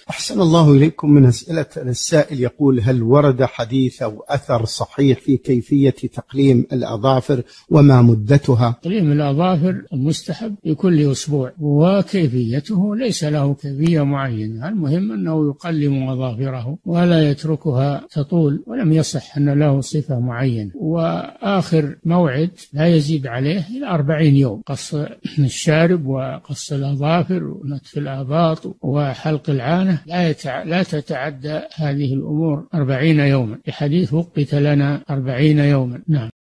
أحسن الله إليكم. من أسئلة السائل يقول: هل ورد حديث أو أثر صحيح في كيفية تقليم الأظافر وما مدتها؟ تقليم الأظافر مستحب لكل أسبوع، وكيفيته ليس له كيفية معينة، المهم أنه يقلم أظافره ولا يتركها تطول، ولم يصح أن له صفة معينة. وآخر موعد لا يزيد عليه إلى 40 يوم، قص الشارب وقص الأظافر ونتف الآباط وحلق العانة لا تتعدى هذه الأمور 40 يوما، بحديث وقت لنا 40 يوما. نعم.